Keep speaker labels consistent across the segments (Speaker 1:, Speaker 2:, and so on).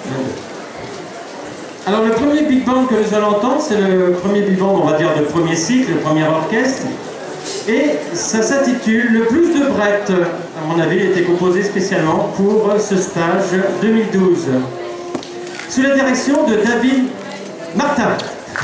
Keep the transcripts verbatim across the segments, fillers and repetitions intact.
Speaker 1: Alors le premier Big Band que nous allons entendre, c'est le premier Big Band, on va dire, de premier cycle, le premier orchestre. Et ça s'intitule Le Blues de Brett. À mon avis, il a été composé spécialement pour ce stage deux mille douze. Sous la direction de David Martin.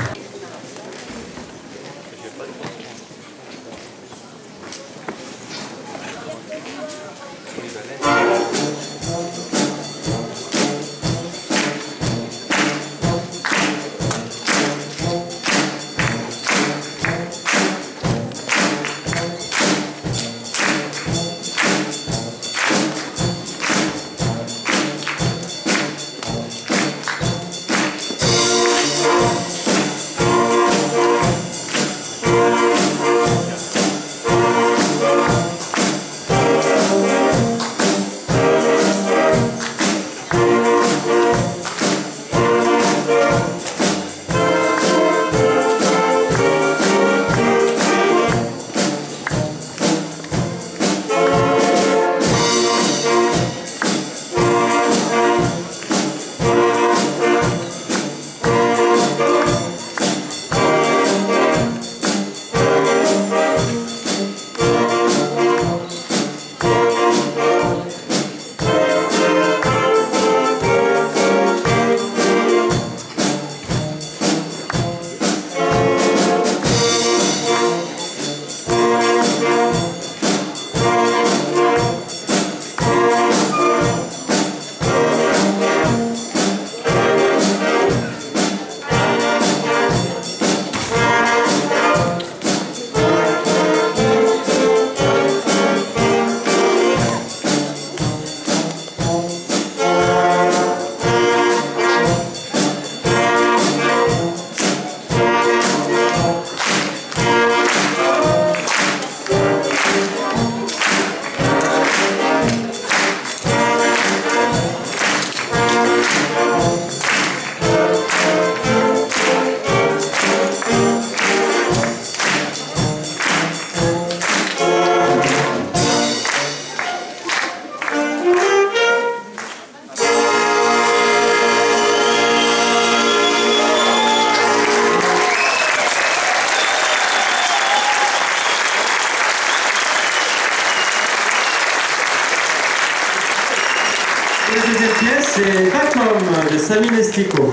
Speaker 1: La deuxième pièce, c'est Vacom de Sami Nestico.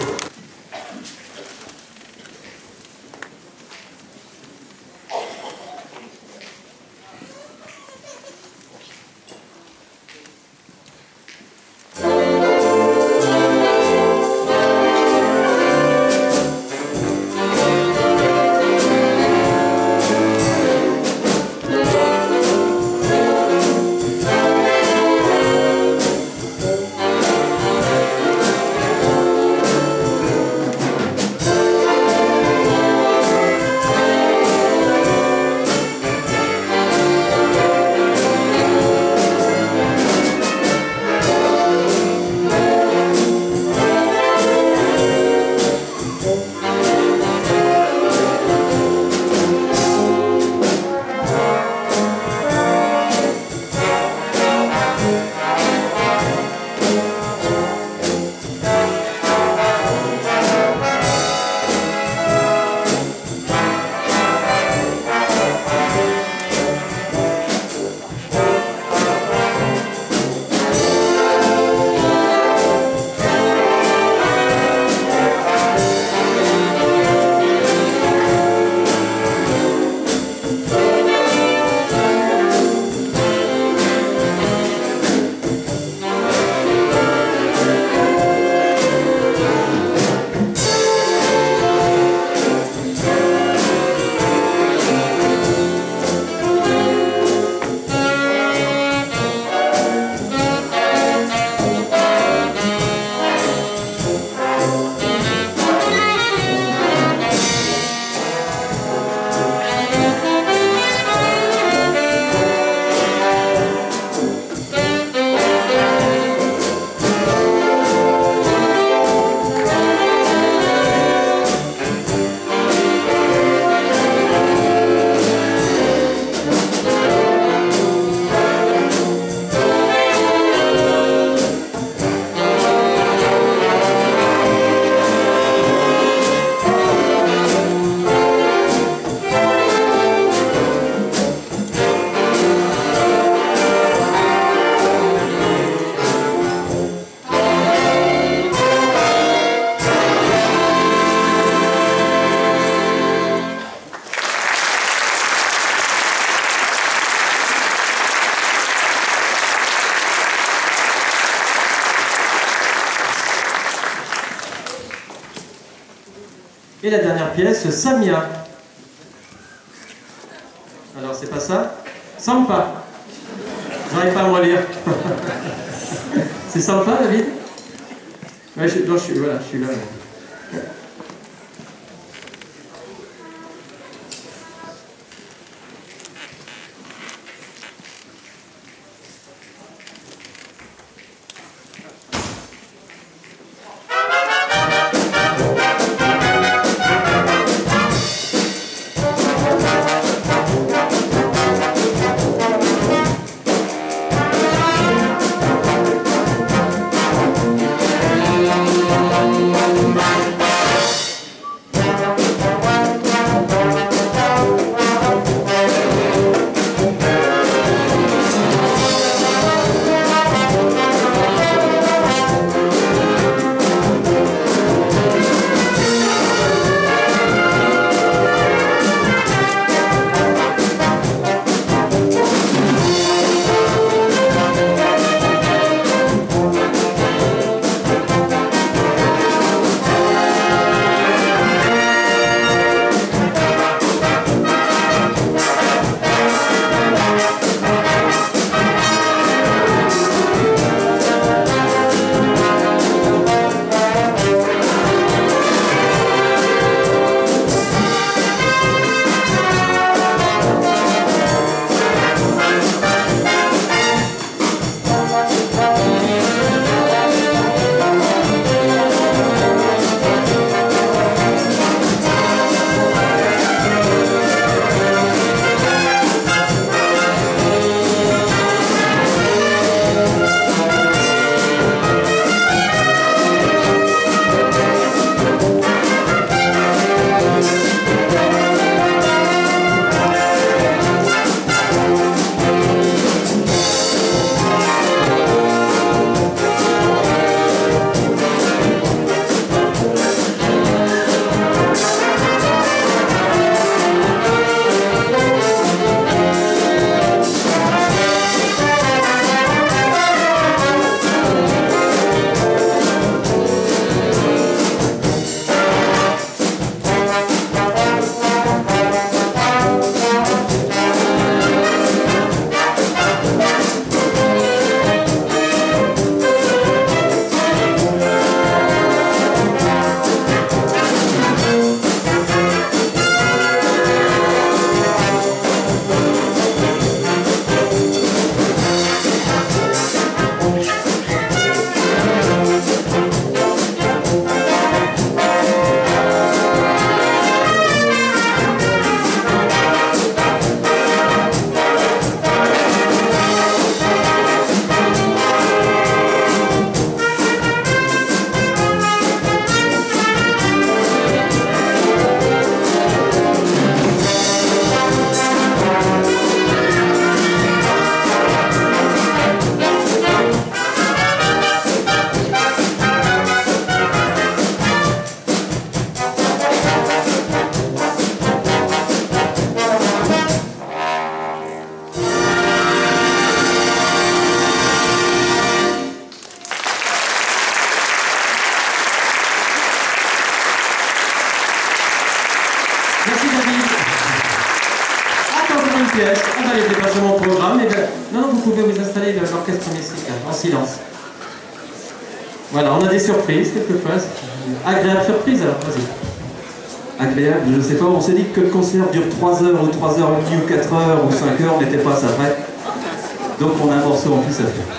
Speaker 1: Et la dernière pièce, Samia. Alors, c'est pas ça? Sampa. J'arrive pas à me relire. C'est sympa, David? Ouais, je, non, je suis, voilà, je suis là. Merci David. Attends une pièce, on va aller dépasser mon programme. Et ben, non, non, vous pouvez vous installer l'orchestre musical en silence. Voilà, on a des surprises quelquefois. Agréable surprise alors, vas-y.
Speaker 2: Agréable, je ne sais pas, on s'est dit que le concert dure trois heures ou trois heures et demie ou quatre heures ou cinq heures, on n'était pas à ça près. Donc on a un morceau en plus à faire.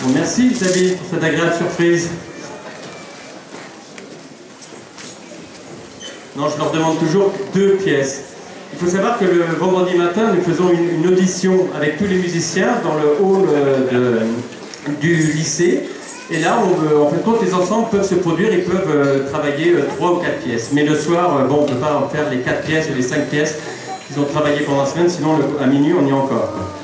Speaker 1: Bon, merci Xavier pour cette agréable surprise. Non, je leur demande toujours deux pièces. Il faut savoir que le vendredi matin, nous faisons une, une audition avec tous les musiciens dans le hall de, du lycée. Et là, on, en fait, compte, les enfants peuvent se produire, ils peuvent euh, travailler euh, trois ou quatre pièces. Mais le soir, euh, bon, on ne peut pas faire les quatre pièces ou les cinq pièces qu'ils ont travaillé pendant la semaine, sinon le, à minuit, on y est encore.